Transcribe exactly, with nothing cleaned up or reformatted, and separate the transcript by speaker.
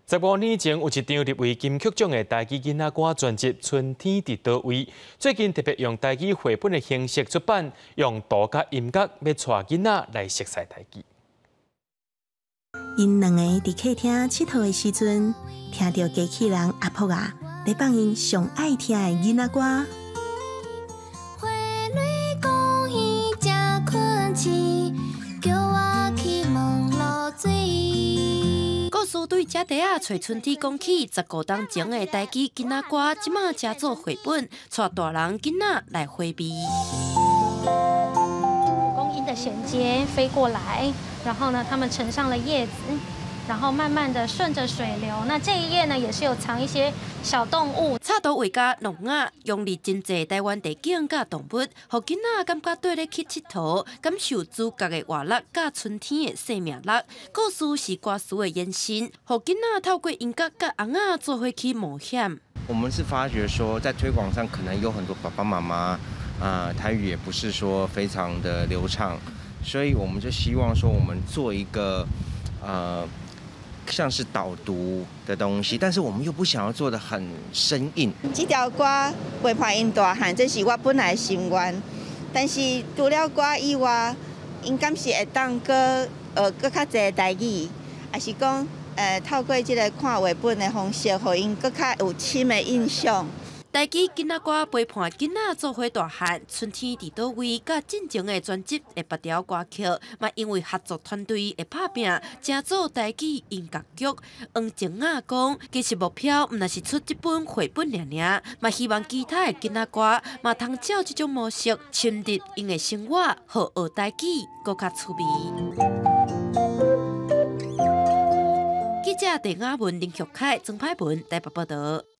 Speaker 1: 十五年前，有一张入围金曲奖的台语囡仔歌专辑《春天伫倒位》，最近特别用台语绘本的形式出版，用图甲音乐要带囡仔来熟悉台语。
Speaker 2: 因两个伫客厅佚佗的时阵，听到机器人阿婆啊，咧放因上爱听的囡仔歌。
Speaker 3: 花蕊讲伊正困醒，叫我去问露水。
Speaker 4: 故事对这地啊，找春天讲起十五档前的台语囡仔歌，即马加做绘本，带大人囡仔来回味。
Speaker 5: 公音的衔接飞过来，然后呢，他们乘上了叶子，然后慢慢的顺着水流。那这一页呢，也是有藏一些小动物。
Speaker 4: 插图画家龙啊，用了真济台湾地景甲动物，互囡仔感觉对咧去佚佗，感受主角的活力甲春天的生命力。故事是歌词的延伸，互囡仔透过音乐甲翁仔做伙去冒险。
Speaker 6: 我们是发觉说，在推广上可能有很多爸爸妈妈。啊、呃，台语也不是说非常的流畅，所以我们就希望说，我们做一个呃像是导读的东西，但是我们又不想要做的很生硬。
Speaker 7: 这条歌陪伴因大汉，这是我本来的心愿。但是除了歌以外，因敢是会当搁呃搁较侪台语，还是讲呃透过这个看绘本的方式，互因搁较有深的印象。
Speaker 4: 台语囡仔歌陪伴囡仔做伙大汉，春天伫倒位，甲进前的专辑的八条歌曲，嘛因为合作团队的拍拼，成做台语音乐剧。黄静雅讲，其实目标毋但是出这本绘本尔尔，嘛希望其他的囡仔歌嘛通照这种模式深入因的生活，互学台语搁较趣味。记者郑雅文、林旭凯、曾派文台北报道。